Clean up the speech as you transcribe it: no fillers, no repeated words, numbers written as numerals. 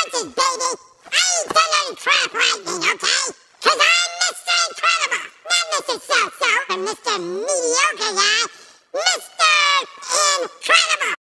punches, baby. I ain't done any crap lightning, okay? Cause I'm Mr. Incredible, not Mr. So-So or Mr. Mediocre guy. Mr. Incredible.